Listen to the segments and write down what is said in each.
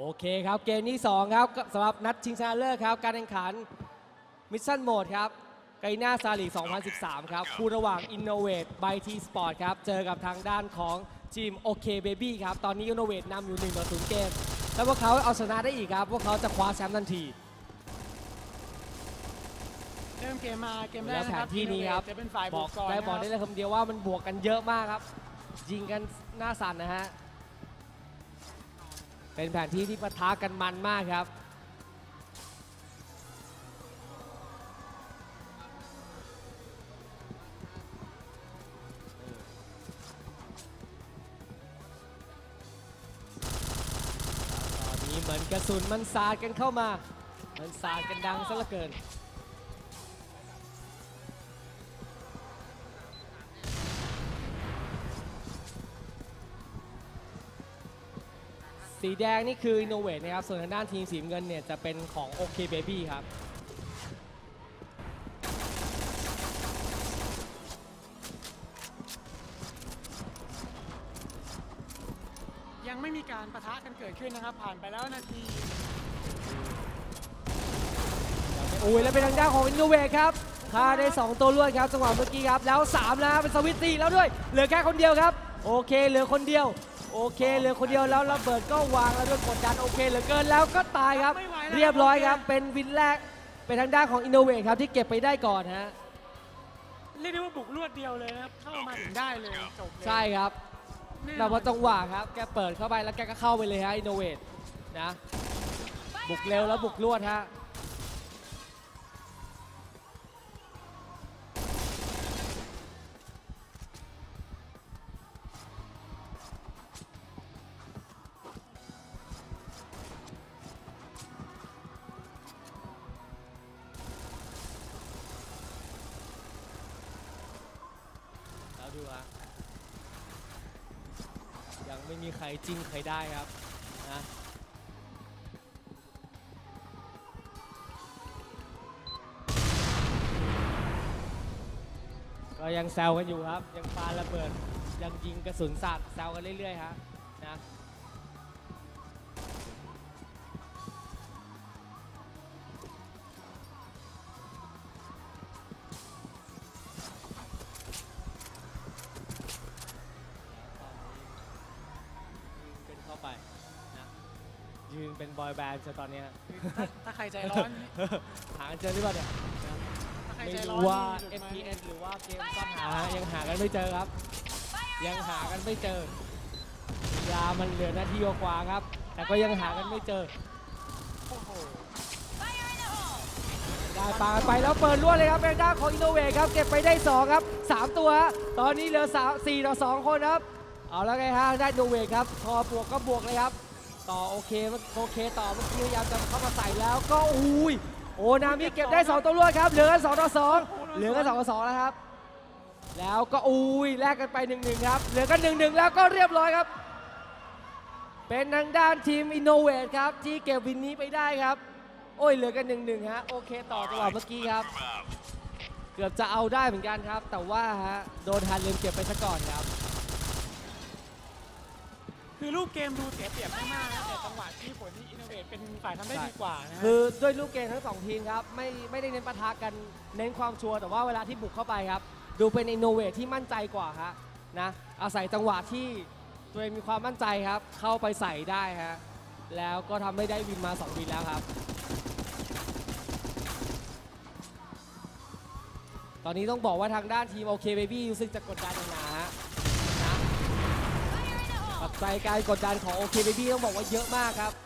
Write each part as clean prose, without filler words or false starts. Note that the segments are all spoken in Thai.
โอเคครับเกมที่2ครับสำหรับนัดชิงชนะเลิศครับการแข่งขันมิชชั่นโหมดครับไกน่าซาลีก2013ครับคู่ระหว่าง Innovate by T Sport ครับเจอกับทางด้านของทีมโอเคเบบี้ครับตอนนี้ Innovate นำอยู่1-0เกมแล้วพวกเขาเอาชนะได้อีกครับพวกเขาจะคว้าแชมป์ทันทีเริ่มเกมมาเกมแรกแล้วนะแผครับนที่นี้ครับจะเป็นฝ่ายบุกก่อนได้นะบอกได้เลยคำเดียวว่ามันบวกกันเยอะมากครับยิงกันหน้าสั่นนะฮะเป็นแผนที่ที่ปะทะกันมันมากครับตอนนี้เหมือนกระสุนมันสาดกันเข้ามามันสาดกันดังซะเหลือเกินสีแดงนี่คือ Innovate นะครับส่วนทางด้านทีมสีเงินเนี่ยจะเป็นของ OK Baby ครับยังไม่มีการปะทะกันเกิดขึ้นนะครับผ่านไปแล้วนาทีโอ้ยแล้วเป็นทางด้านของ Innovate ครับฆ่าได้2ตัวรวดครับจังหวะเมื่อกี้ครับแล้ว3นะเป็นสวิตตี้แล้วด้วยเหลือแค่คนเดียวครับโอเคเหลือคนเดียวโอเคเหลือคนเดียวแล้วระเบิดก็วางแล้วด้วยกดดันโอเคเหลือเกินแล้วก็ตายครับเรียบร้อยครับเป็นวินแรกเป็นทางด้านของ Innovate ครับที่เก็บไปได้ก่อนฮะเรียกได้ว่าบุกรวดเดียวเลยนะครับเข้ามาถึงได้เลยจบเลยใช่ครับแต่พอจังหวะครับแกเปิดเข้าไปแล้วแกก็เข้าไปเลยฮะ Innovate นะบุกเร็วแล้วบุกรวดฮะดูฮะยังไม่มีใครจิ้มใครได้ครับนะก็ยังแซวกันอยู่ครับยังปาระเบิดยังยิงกระสุนสาดแซวกันเรื่อยๆฮะนะไปนะยืนเป็นบอยแบนด์จะตอนนี้ถ้าใครใจร้อนหากันเจอหรือเปล่าเนี่ยไม่รู้ว่า FPS หรือว่าเกมซ่อนหายังหากันไม่เจอครับยังหากันไม่เจอยามันเหลือนาทีกว่าครับแต่ก็ยังหากันไม่เจอได้ปาไปแล้วเปิดรวดเลยครับเป็นด้านของ Innovate ครับเก็บไปได้2ครับ3ตัวตอนนี้เหลือ4-2คนครับเอาแล้วไงฮะได้ดูเวกครับพอบวกก็บวกเลยครับต่อโอเคต่อเมื่อกี้พยายามจะเข้ามาใส่แล้วก็อุ้ยโอนามิเก็บได้2ตัวรวดครับเหลือกัน2-2เหลือกัน2-2แล้วครับแล้วก็อุ้ยแลกกันไป1-1ครับเหลือกัน1-1แล้วก็เรียบร้อยครับเป็นทางด้านทีม Innovate ครับที่เก็บวินนี้ไปได้ครับโอ้ยเหลือกัน1-1ฮะโอเคต่อจังหวะเมื่อกี้ครับเกือบจะเอาได้เหมือนกันครับแต่ว่าฮะโดนฮันเลมเก็บไปซะก่อนครับคือรูปเกมดูเสียเปรียบมากๆนะแต่จังหวะที่ผลที่ Innovate เป็นฝ่ายทำได้ดีกว่านะคือด้วยรูปเกมทั้ง2ทีมครับไม่ได้เน้นปะทะกันเน้นความชัวร์แต่ว่าเวลาที่บุกเข้าไปครับดูเป็น Innovate ที่มั่นใจกว่าฮะนะอาศัยจังหวะที่ตัวเองมีความมั่นใจครับเข้าไปใส่ได้ฮะแล้วก็ทำให้ได้วินมา2วินแล้วครับตอนนี้ต้องบอกว่าทางด้านทีมโอเคเบบี้รู้สึกจะกดดันหนาฮะปัจจัยการกดดันของโอเคเบบี้ต้องบอกว่าเยอะมากครับ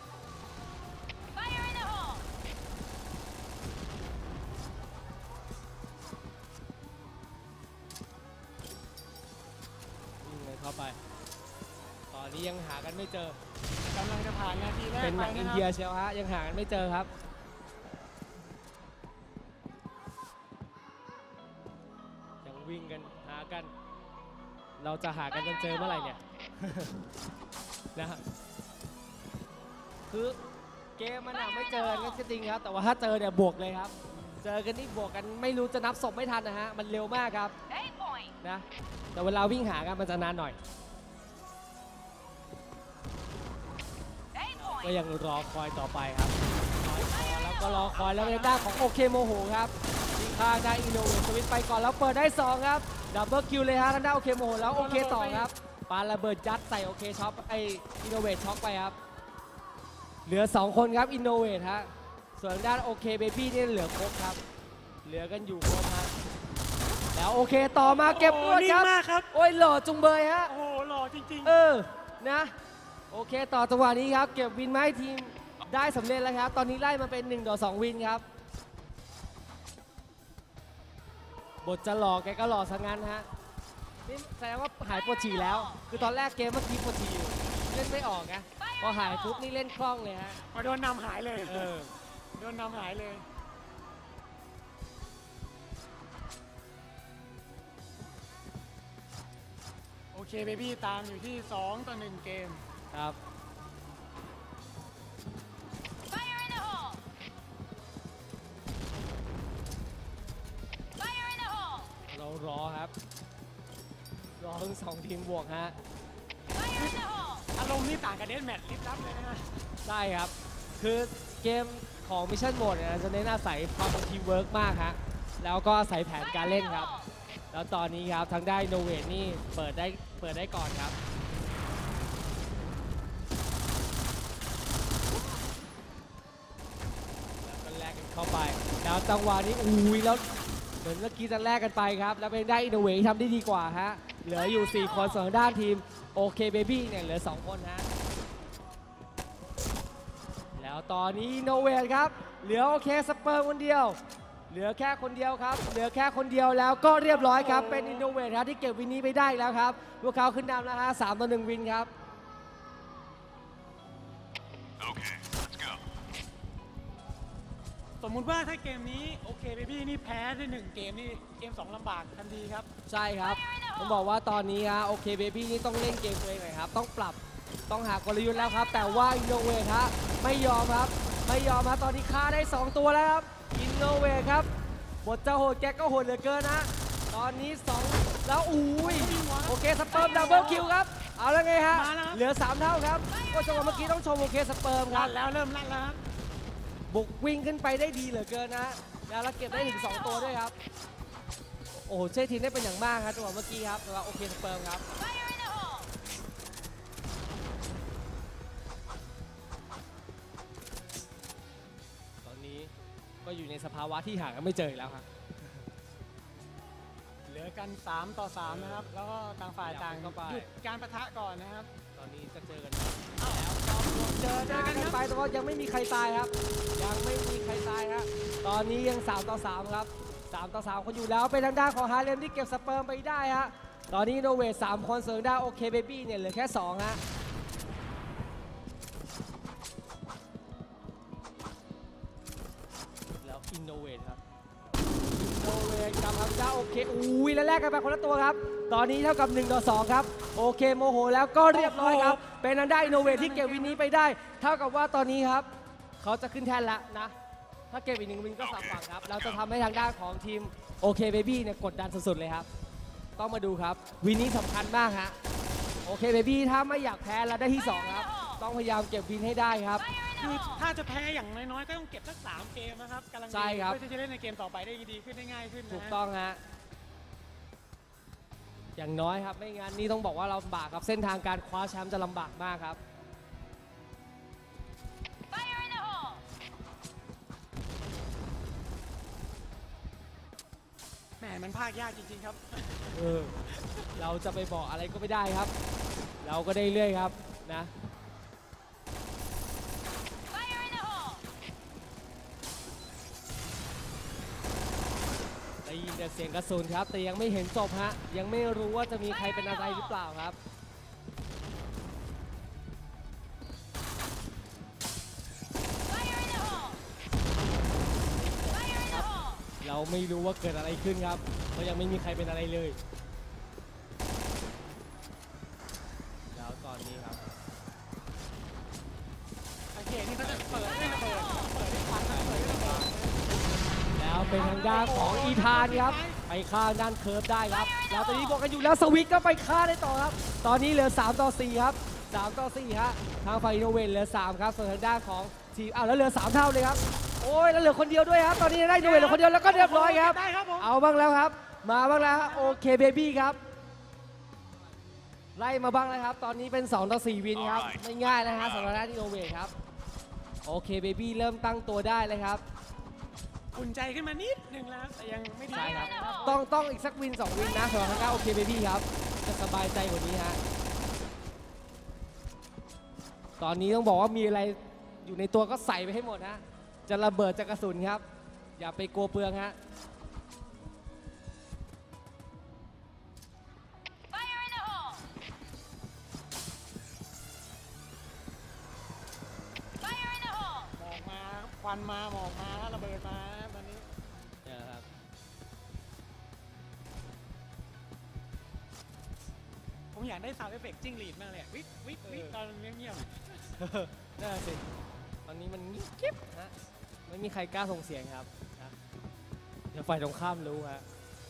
เข้าไปตอนนี้ยังหากันไม่เจอกำลังจะผ่านนาทีแรกเป็นหนังอินเดียเชียวฮะยังหากันไม่เจอครับยังวิ่งกันหากันเราจะหากันจนเจอเมื่อไหร่เนี่ยนะคือเกมมันไม่เจอก็จริงครับแต่ว่าถ้าเจอเนี่ยบวกเลยครับเจอกันนี่บวกกันไม่รู้จะนับศพไม่ทันนะฮะมันเร็วมากครับนะแต่เวลาวิ่งหากันมันจะนานหน่อยก็ยังรอคอยต่อไปครับรอคอยแล้วก็รอคอยแล้วเป็นด้านของโอเคโมโหครับทีมข้างได้อินโนเวทสวิตไปก่อนแล้วเปิดได้2ครับดับเบิลคิวเลยฮะทางด้านโอเคโมโหแล้วโอเคต่อครับปาระเบิดยัดใส่โอเคช็อปอินโนเวทช็อกไปครับเหลือ2คนครับอินโนเวทฮะส่วนด้านโอเคเบบี้นี่เหลือครบครับเหลือกันอยู่ครบฮะแล้วโอเคต่อมาเก็บด้วยครับมากครับโอ้ยหล่อจุงเบยฮะโอ้โหหล่อจริงนะโอเคต่อจังหวะนี้ครับเก็บวินมาให้ทีมได้สำเร็จแล้วครับตอนนี้ไล่มาเป็น1-2วินครับบทจะหล่อแกก็หล่อซะงั้นฮะนี่แสดงว่าหายปวดฉี่แล้ว คือตอนแรกเกมเมื่อกี้ปวดฉี่อยู่เล่นไม่ออกนะพอหายปุ๊บนี่เล่นคล่องเลยฮะๆพอโดนนำหายเลยโดนนำหายเลย โอเคเบบี้ตามอยู่ที่2-1 เกมครับ Fire in the hole! Fire in the hole! เรารอครับรอทั้ง2ทีมบวกฮะ Fire in the hole! อารมณ์นี่ต่างกับเดนแมทลิบลับเลยนะฮะใช่ครับคือเกมของมิชชั่นโหมดเนี่ยจะเน้นอาศัยความเป็นทีมเวิร์กมากฮะแล้วก็อาศัยแผนการเล่นครับแล้วตอนนี้ครับทางได้โนเวทนี่เปิดได้ก่อนครับแล้วก็แลกกันเข้าไปแล้วจังหวะนี้อุ้ยแล้วเหมือนเมื่อกี้จะแลกกันไปครับแล้วเป็นได้อินโนเวททำได้ดีกว่าฮะเหลืออยู่4คนส่วนด้านทีมโอเคเบบี้เนี่ยเหลือ2คนฮะแล้วตอนนี้อินโนเวทครับเหลือโอเคสเปิร์มคนเดียวเหลือแค่คนเดียวครับเหลือแค่คนเดียวแล้วก็เรียบร้อยครับเป็นอินโนเวทครับที่เก็บวินนี้ไปได้แล้วครับพวกเขาขึ้นนำแล้วฮะ3-1 วินครับ Okay, let's go. สมมุติว่าถ้าเกมนี้โอเคเบบี้นี่แพ้ได้1 เกมนี่เกม 2ลำบากทันทีครับใช่ครับผมบอกว่าตอนนี้ฮะโอเคเบบี้นี่ต้องเล่นเกมตัวเองหน่อยครับต้องปรับต้องหากลยุทธ์แล้วครับแต่ว่าอินโนเวทฮะไม่ยอมครับไม่ยอมฮะตอนนี้ฆ่าได้2ตัวแล้วครับอินโนเวทครับบทจะโหดแกก็โหดเหลือเกินนะตอนนี้2แล้วอุ้ยโอเคสเปิร์มดับเบิลคิวครับเอาแล้วไงฮะมาแล้วครับเหลือ3เท่าครับก็จังหวะเมื่อกี้ต้องชมโอเคสเปิร์มคลั่รับนแล้วเริ่มลั่นแล้วครับบุกวิ่งขึ้นไปได้ดีเหลือเกินนะแล้วเก็บได้ถึง2ตัวด้วยครับโอ้โหช่วยทีมได้เป็นอย่างมากครับจังหวะเมื่อกี้ครับแต่ว่าโอเคสเปิร์มครับ Fire in the hole! ตอนนี้ก็อยู่ในสภาวะที่หากันไม่เจออีกแล้วครับเหลือกัน3-3นะครับแล้วก็ต่างฝ่ายต่างเข้าไปหยุดการปะทะก่อนนะครับตอนนี้จะเจอกันแล้วเจอหน้ากันไปแต่ว่ายังไม่มีใครตายครับ ยังไม่มีใครตายครับตอนนี้ยัง3-3ครับ3-3คนอยู่แล้วเป็นทางด้านของฮาเลมที่เก็บสเปิร์มไปได้ฮะตอนนี้โนเวท3คนเสริมได้โอเคเบบี้เนี่ยเหลือแค่2ฮะแล้วอินโนเวทครับอินโนเวทกับทางด้านโอเคอุ้ยแล้วแลกกันไปคนละตัวครับตอนนี้เท่ากับ1-2ครับโอเคโมโหแล้วก็เรียบร้อยครับเป็นทางด้านอินโนเวทที่เก็บวินนี้ไปได้ เท่ากับว่าตอนนี้ครับเขาจะขึ้นแท่นแล้วนะถ้าเก็บอีก1 วินก็สับฝั่งครับเราจะทำให้ทางด้านของทีมโอเคเบบี้เนี่ยกดดันสุดๆเลยครับต้องมาดูครับวินนี้สำคัญมากฮะโอเคเบบี้ถ้าไม่อยากแพ้แล้วได้ที่2ครับต้องพยายามเก็บวินให้ได้ครับ Fire in คือ the hole! ถ้าจะแพ้อย่างน้อยๆก็ต้องเก็บสัก3 เกมนะครับกำลังใช่ดีครับเพื่อที่จะเล่นในเกมต่อไปได้ดีขึ้นได้ง่ายขึ้นนะถูกต้องฮะอย่างน้อยครับไม่งั้นนี่ต้องบอกว่าลำบากครับเส้นทางการคว้าแชมป์จะลำบากมากครับ Fire in the hole! แหมมันภาคยากจริงๆครับเราจะไปบอกอะไรก็ไม่ได้ครับ เราก็ได้เรื่อยครับนะ Fire in the hole! ได้ยินแต่เสียงกระสุนครับแต่ยังไม่เห็นจบฮะยังไม่รู้ว่าจะมีใครเป็นอะไรหรือเปล่าครับ Fire in the hole! Fire in the hole! เราไม่รู้ว่าเกิดอะไรขึ้นครับเพราะยังไม่มีใครเป็นอะไรเลยแล้วตอนนี้ครับสังเกตนี่เขาจะเปิดด้วยระเบิดเปิดด้วยควันนะเปิดด้วยระเบิดแล้วเป็นทางด้านของอีธานครับไปฆ่าด้านเคิร์ฟได้ครับแล้วตอนนี้บวกกันอยู่แล้วสวิตก็ไปฆ่าได้ต่อครับตอนนี้เหลือ3-4ครับ 3 ต่อ 4 ฮะทางฝั่งอินโนเวทเหลือ 3 ครับส่วนทางด้านของทีมแล้วเหลือ 3 เท่าเลยครับโอ้ยแล้วเหลือคนเดียวด้วยครับตอนนี้ได้อินโนเวทเหลือคนเดียวแล้วก็เรียบร้อยครับได้ครับผมเอาบ้างแล้วครับมาบ้างแล้วโอเคเบบี้ครับไล่มาบ้างแล้วครับตอนนี้เป็น 2 ต่อ 4 วินครับไม่ง่ายนะฮะสำหรับด้านอินโนเวทครับโอเคเบบี้เริ่มตั้งตัวได้เลยครับอุ่นใจขึ้นมานิดนึงแล้วแต่ยังไม่ดีใช่ครับครับต้องอีกสักวิน 2 วินนะสำหรับทางด้านโอเคเบบี้ครับจะสบายใจกว่านี้ฮะตอนนี้ต้องบอกว่ามีอะไรอยู่ในตัวก็ใส่ไปให้หมดฮะจะระเบิดจะกระสุนครับอย่าไปกลัวเปลืองฮะ Fire in the hole! Fire in the hole! หมอกมาควันมาหมอกมาระเบิดมาตอนนี้นะครับผมอยากได้ซาวด์เอฟเฟกต์จิ้งหรีดมากเลยอะวิกวิกวิกตอนเงียบน่าสิตอนนี้มันเงียบฮะไม่มีใครกล้าส่งเสียงครับนะเดี๋ยวฝ่ายตรงข้ามรู้ฮะ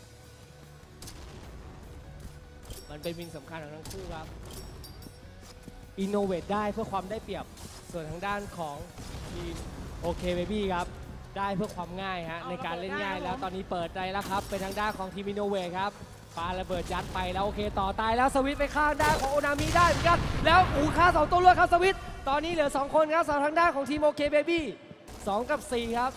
มันเป็นวินสำคัญของทั้งคู่ครับอินโนเวทได้เพื่อความได้เปรียบส่วนทางด้านของทีมโอเคเบบี้ครับได้เพื่อความง่ายฮะในการเล่นง่ายแล้วตอนนี้เปิดใจแล้วครับเป็นทางด้านของทีมอินโนเวทครับปาระเบิดยัดไปแล้วโอเคต่อตายแล้วสวิตช์ไปข้างด้านของโอนามิได้เหมือนกันแล้วฆ่า2 ตัวรวดครับสวิตช์ตอนนี้เหลือ 2 คนครับสำหรับทางด้านของทีมโอเคเบบี้2 กับ 4 ครับ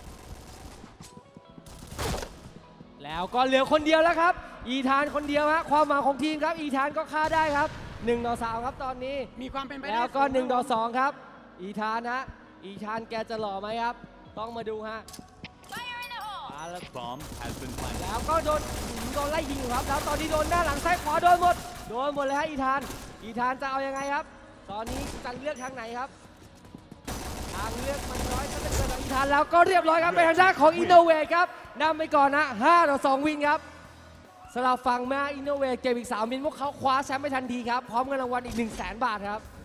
แล้วก็เหลือคนเดียวแล้วครับ อีธานคนเดียวฮะความหวังของทีมครับ อีธานก็ฆ่าได้ครับ1 ต่อ 3 ครับตอนนี้ๆมีความเป็นไปได้แล้วก็สูง 1 ต่อ 2 ครับ อีธานฮะ อีธานแกจะหล่อไหมครับ ต้องมาดูฮะ Fire in the hole! มาแล้ว Bomb has been planted. แล้วก็โดนไล่ยิงอยู่ครับ แล้วตอนนี้โดนหน้าหลังซ้ายขวาโดนหมดเลยฮะอีธาน อีธานจะเอายังไงครับ ตอนนี้จะเลือกทางไหนครับ ทางเลือกมันน้อยก็จะเกิดอีธานแล้วก็เรียบร้อยครับเป็นทางด้านของอินโนเวทครับนำไปก่อนนะ5 ต่อ 2 วินครับสำหรับฝั่งมาอินโนเวทเก็บอีก 3 วินพวกเขาคว้าแชมป์ไปทันทีครับพร้อมเงินรางวัลอีก 100,000 บาทครับ